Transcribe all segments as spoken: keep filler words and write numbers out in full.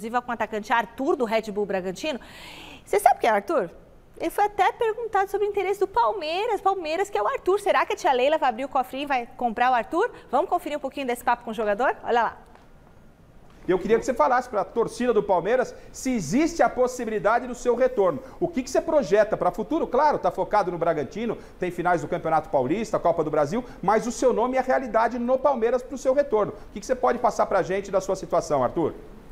inclusive com o atacante Arthur, do Red Bull Bragantino. Você sabe o que é Arthur? Ele foi até perguntado sobre o interesse do Palmeiras, Palmeiras que é o Arthur. Será que a tia Leila vai abrir o cofrinho e vai comprar o Arthur? Vamos conferir um pouquinho desse papo com o jogador? Olha lá. Eu queria que você falasse para a torcida do Palmeiras se existe a possibilidade do seu retorno. O que, que você projeta para o futuro? Claro, está focado no Bragantino, tem finais do Campeonato Paulista, Copa do Brasil, mas o seu nome é a realidade no Palmeiras para o seu retorno. O que, que você pode passar para a gente da sua situação, Arthur?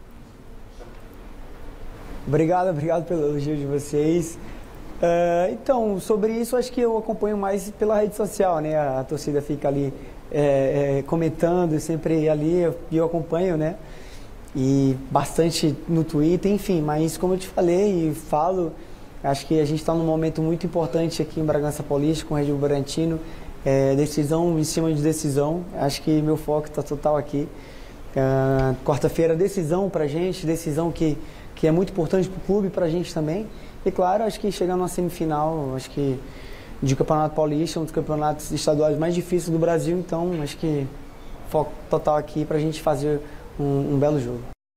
Obrigado, obrigado pelo elogio de vocês. Uh, então, sobre isso, acho que eu acompanho mais pela rede social, né? A, a torcida fica ali é, é, comentando, sempre ali, e eu, eu acompanho, né? E bastante no Twitter, enfim, mas como eu te falei e falo, acho que a gente está num momento muito importante aqui em Bragança Paulista, com o Red Bull Bragantino, é, decisão em cima de decisão, acho que meu foco está total aqui. Uh, quarta-feira, decisão pra gente, decisão que, que é muito importante pro clube e pra gente também. E claro, acho que chegar numa semifinal, acho que de Campeonato Paulista, um dos campeonatos estaduais mais difíceis do Brasil, então acho que foco total aqui pra gente fazer um, um belo jogo.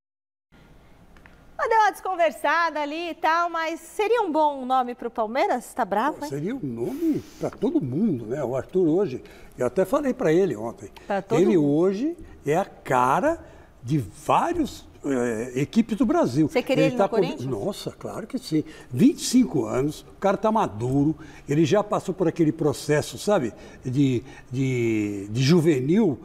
Deu uma desconversada ali e tal, mas seria um bom nome para o Palmeiras? Tá bravo, hein? Seria um nome para todo mundo, né? O Arthur hoje, eu até falei para ele ontem, ele mundo. hoje é a cara de vários é, equipes do Brasil. Você queria ele, ele tá no com... Corinthians? Nossa, claro que sim. vinte e cinco anos, o cara tá maduro, ele já passou por aquele processo, sabe, de, de, de juvenil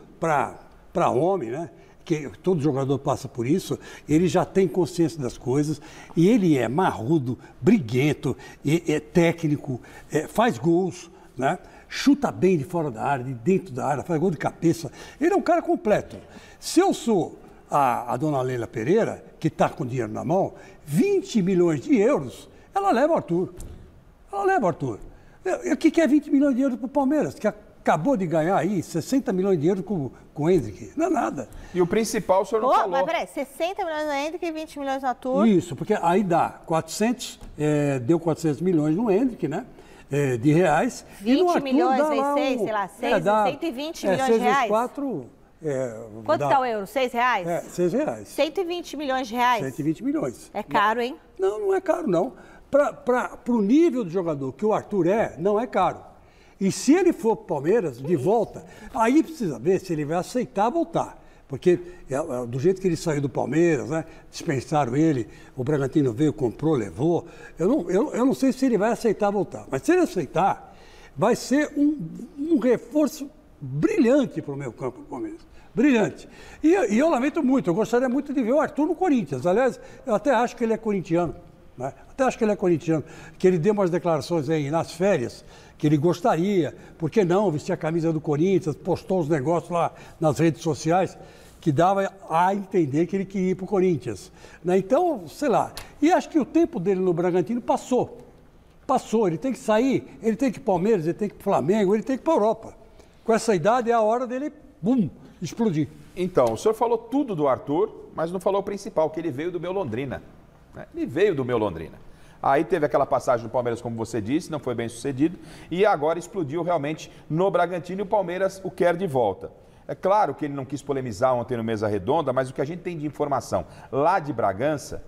para homem, né? Que todo jogador passa por isso, ele já tem consciência das coisas e ele é marrudo, briguento, é, é técnico, é, faz gols, né? Chuta bem de fora da área, de dentro da área, faz gol de cabeça. Ele é um cara completo. Se eu sou a, a dona Leila Pereira, que está com dinheiro na mão, vinte milhões de euros, ela leva o Arthur. Ela leva o Arthur. O que, que é vinte milhões de euros para o Palmeiras? Que acabou de ganhar aí sessenta milhões de euros com, com o Hendrick. Não é nada. E o principal o senhor não Pô, falou. Mas peraí, sessenta milhões no Hendrick e vinte milhões no Arthur? Isso, porque aí dá quatrocentos, é, deu quatrocentos milhões no Hendrick, né? É, de reais. vinte milhões vezes seis, sei lá, seis, é, dá, cento e vinte é, milhões seis de reais? vezes quatro, é, Quanto está o euro? seis reais? É, seis reais. cento e vinte milhões de reais? cento e vinte milhões. É caro, hein? Não, não é caro, não. Para o nível do jogador que o Arthur é, não é caro. E se ele for para o Palmeiras, de volta, aí precisa ver se ele vai aceitar voltar. Porque é, é, do jeito que ele saiu do Palmeiras, né, dispensaram ele, o Bragantino veio, comprou, levou. Eu não, eu, eu não sei se ele vai aceitar voltar. Mas se ele aceitar, vai ser um, um reforço brilhante para o meu campo do Palmeiras. Brilhante. E, e eu lamento muito, eu gostaria muito de ver o Arthur no Corinthians. Aliás, eu até acho que ele é corintiano. Né? Até acho que ele é corintiano. Que ele deu umas declarações aí nas férias, que ele gostaria, por que não, vestir a camisa do Corinthians, postou os negócios lá nas redes sociais, que dava a entender que ele queria ir para o Corinthians. Né? Então, sei lá. E acho que o tempo dele no Bragantino passou. Passou, ele tem que sair, ele tem que ir para o Palmeiras, ele tem que ir para o Flamengo, ele tem que ir para a Europa. Com essa idade é a hora dele, bum, explodir. Então, o senhor falou tudo do Arthur, mas não falou o principal, que ele veio do meu Londrina. Né? Ele veio do meu Londrina. Aí teve aquela passagem do Palmeiras, como você disse, não foi bem sucedido, e agora explodiu realmente no Bragantino e o Palmeiras o quer de volta. É claro que ele não quis polemizar ontem no Mesa Redonda, mas o que a gente tem de informação lá de Bragança,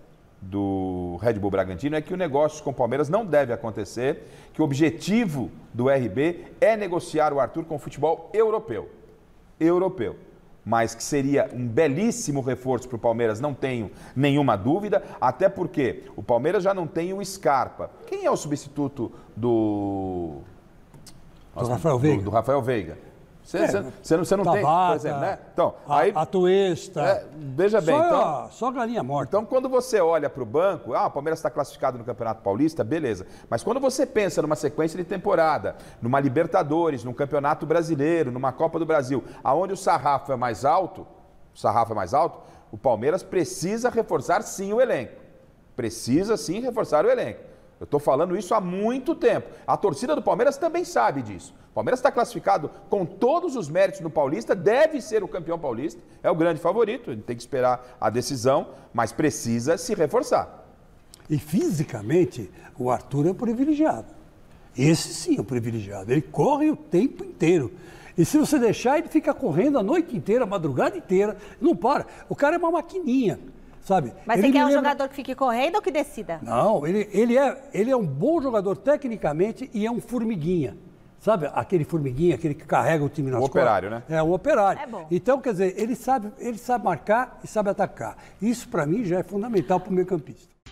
do Red Bull Bragantino, é que o negócio com o Palmeiras não deve acontecer, que o objetivo do R B é negociar o Arthur com o futebol europeu. Europeu. Mas que seria um belíssimo reforço para o Palmeiras, não tenho nenhuma dúvida, até porque o Palmeiras já não tem o Scarpa. Quem é o substituto do... Do Nossa, Rafael Veiga. Do, do Rafael Veiga. Você, é, você, você não, você não Tabata, tem, por exemplo, né? Então, a, aí, a Tuesta. É, veja bem, só, então... Só galinha morta. Então, quando você olha para o banco, ah, o Palmeiras está classificado no Campeonato Paulista, beleza. Mas quando você pensa numa sequência de temporada, numa Libertadores, num Campeonato Brasileiro, numa Copa do Brasil, aonde o sarrafo é mais alto, o sarrafo é mais alto, o Palmeiras precisa reforçar sim o elenco. Precisa sim reforçar o elenco. Eu estou falando isso há muito tempo. A torcida do Palmeiras também sabe disso. O Palmeiras está classificado com todos os méritos no Paulista, deve ser o campeão paulista, é o grande favorito, ele tem que esperar a decisão, mas precisa se reforçar. E fisicamente, o Arthur é um privilegiado. Esse sim é um privilegiado, ele corre o tempo inteiro. E se você deixar, ele fica correndo a noite inteira, a madrugada inteira, não para. O cara é uma maquininha. sabe? Mas Ele você quer me um lembra- jogador que fique correndo ou que decida? Não, ele, ele, é, ele é um bom jogador tecnicamente e é um formiguinha. Sabe aquele formiguinha, aquele que carrega o time nas Um costas? operário, né? É, um operário. É bom. Então, quer dizer, ele sabe, ele sabe marcar e sabe atacar. Isso, para mim, já é fundamental para o meio campista.